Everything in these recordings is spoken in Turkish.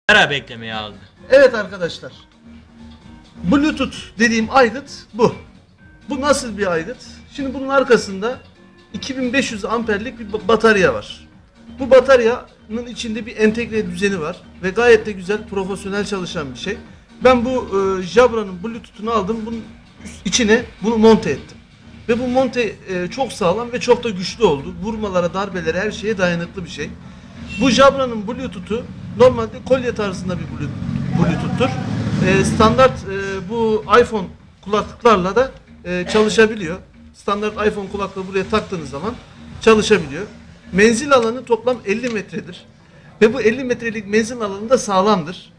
Ara beklemeye aldı. Evet arkadaşlar. Bluetooth dediğim aygıt bu. Bu nasıl bir aygıt? Şimdi bunun arkasında 2500 amperlik bir batarya var. Bu bataryanın içinde bir entegre düzeni var ve gayet de güzel, profesyonel çalışan bir şey. Ben bu Jabra'nın Bluetooth'unu aldım, bunun içine bunu monte ettim. Ve bu monte çok sağlam ve çok da güçlü oldu. Vurmalara, darbelere, her şeye dayanıklı bir şey. Bu Jabra'nın Bluetooth'u normalde kolye tarzında bir Bluetooth'tur. Standart bu iPhone kulaklıklarla da çalışabiliyor. Standart iPhone kulaklığı buraya taktığınız zaman çalışabiliyor. Menzil alanı toplam 50 metredir. Ve bu 50 metrelik menzil alanı da sağlamdır.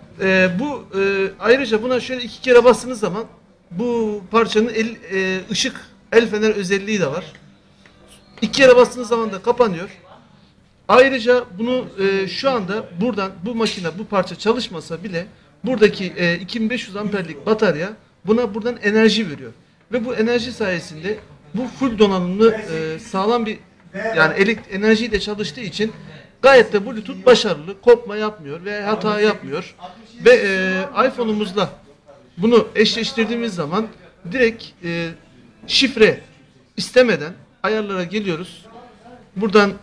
Ayrıca buna şöyle 2 kere bastığınız zaman bu parçanın ışık, el fener özelliği de var. 2 kere bastığınız zaman da kapanıyor. Ayrıca bunu şu anda buradan bu makine, bu parça çalışmasa bile buradaki 2500 amperlik batarya buna buradan enerji veriyor. Ve bu enerji sayesinde bu full donanımlı sağlam bir enerjiyle çalıştığı için gayet de Bluetooth başarılı, kopma yapmıyor ve hata yapmıyor. Ve iPhone'umuzla bunu eşleştirdiğimiz zaman direkt şifre istemeden ayarlara geliyoruz. Buradan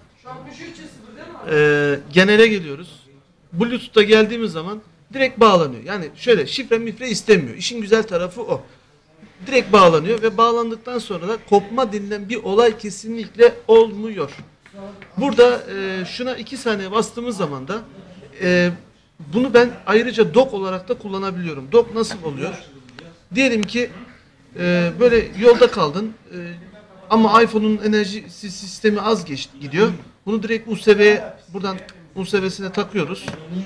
genele geliyoruz. Bluetooth'ta geldiğimiz zaman direkt bağlanıyor. Yani şöyle şifre mifre istemiyor. İşin güzel tarafı o. Direkt bağlanıyor ve bağlandıktan sonra da kopma denilen bir olay kesinlikle olmuyor. Burada şuna 2 saniye bastığımız zaman da bunu ben ayrıca dock olarak da kullanabiliyorum. Dock nasıl oluyor? Diyelim ki böyle yolda kaldın ama iPhone'un enerji sistemi az gidiyor. Bunu direkt USB'ye, buradan USB'sine takıyoruz.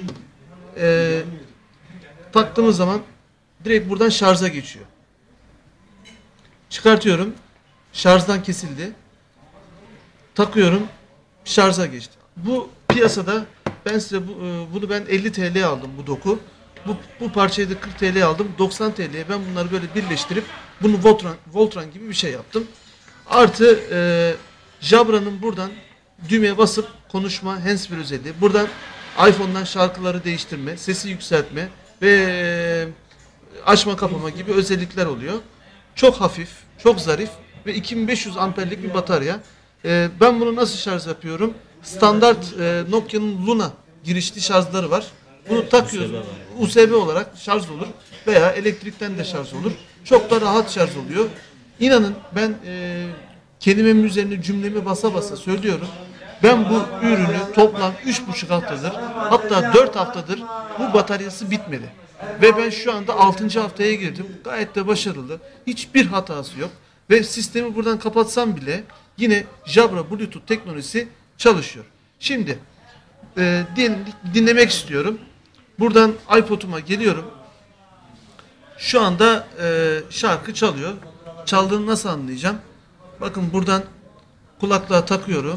Taktığımız zaman direkt buradan şarja geçiyor. Çıkartıyorum. Şarjdan kesildi. Takıyorum. Şarja geçti. Bu piyasada ben size bunu ben 50 TL aldım bu doku. Bu parçayı da 40 TL aldım. 90 TL'ye ben bunları böyle birleştirip bunu Voltron gibi bir şey yaptım. Artı Jabra'nın buradan düğmeye basıp konuşma, handsfree özelliği. Buradan iPhone'dan şarkıları değiştirme, sesi yükseltme ve açma kapama gibi özellikler oluyor. Çok hafif, çok zarif ve 2500 amperlik bir batarya. Ben bunu nasıl şarj yapıyorum? Standart Nokia'nın Luna girişli şarjları var. Bunu takıyoruz. USB olarak şarj olur veya elektrikten de şarj olur. Çok da rahat şarj oluyor. İnanın ben kelimemin üzerine cümlemi basa basa söylüyorum. Ben bu ürünü toplam 3,5 haftadır, hatta 4 haftadır bu bataryası bitmedi. Ve ben şu anda 6. haftaya girdim. Gayet de başarılı. Hiçbir hatası yok. Ve sistemi buradan kapatsam bile yine Jabra Bluetooth teknolojisi çalışıyor. Şimdi dinlemek istiyorum. Buradan iPod'uma geliyorum. Şu anda şarkı çalıyor. Çaldığını nasıl anlayacağım? Bakın buradan kulaklığa takıyorum.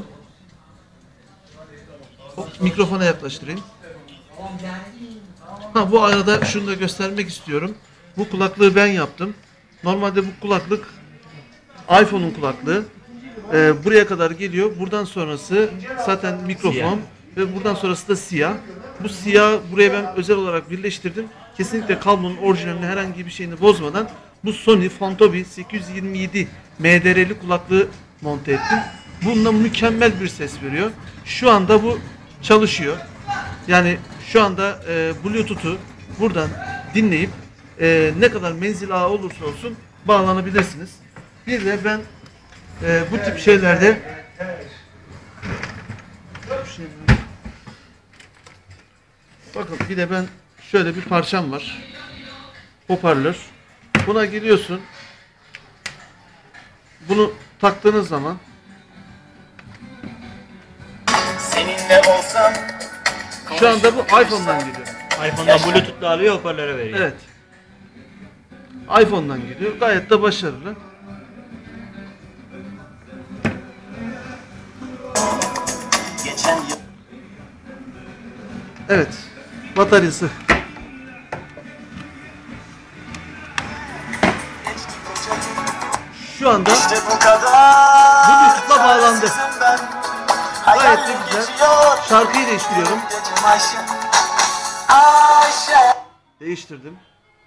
Mikrofona yaklaştırayım. Bu arada şunu da göstermek istiyorum. Bu kulaklığı ben yaptım. Normalde bu kulaklık iPhone'un kulaklığı. Buraya kadar geliyor. Buradan sonrası zaten mikrofon siyah. Ve buradan sonrası da siyah. Bu siyah buraya ben özel olarak birleştirdim. Kesinlikle kablonun orijinalini herhangi bir şeyini bozmadan bu Sony Fontobi 827 MDR'li kulaklığı monte ettim. Bununla mükemmel bir ses veriyor. Şu anda bu çalışıyor. Yani şu anda Bluetooth'u buradan dinleyip ne kadar menzil ağı olursa olsun bağlanabilirsiniz. Bir de ben bu tip şeylerde bakın bir de ben şöyle bir parçam var. Hoparlör. Buna giriyorsun. Bunu taktığınız zaman seninle olsam şu anda bu iPhone'dan geliyor. iPhone'dan Bluetooth'la alıyor, hoparlöre veriyor. Evet. iPhone'dan geliyor. Gayet de başarılı. Evet. Bataryası. Şu anda Bluetooth'la bağlandı. Gayet de güzel. Şarkıyı değiştiriyorum. değiştirdim.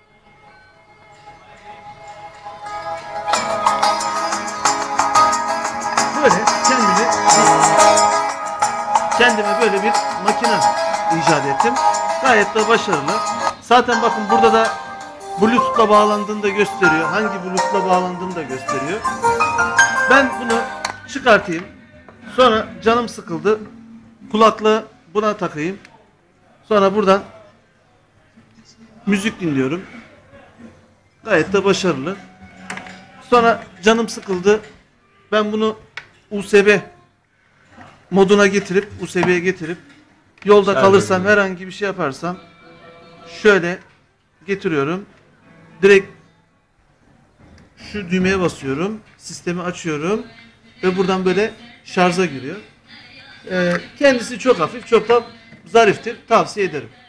Böyle kendime böyle bir makine icat ettim. Gayet de başarılı. Zaten bakın burada da Bluetooth'la bağlandığını da gösteriyor. Hangi Bluetooth'la bağlandığını da gösteriyor. Ben bunu çıkartayım. Sonra canım sıkıldı. Kulaklığı buna takayım. Sonra buradan müzik dinliyorum. Gayet de başarılı. Sonra canım sıkıldı. Ben bunu USB moduna getirip, USB'ye getirip yolda kalırsam, herhangi bir şey yaparsam şöyle getiriyorum. Direkt şu düğmeye basıyorum. Sistemi açıyorum. Ve buradan böyle şarja giriyor. Kendisi çok hafif, çok da zariftir. Tavsiye ederim.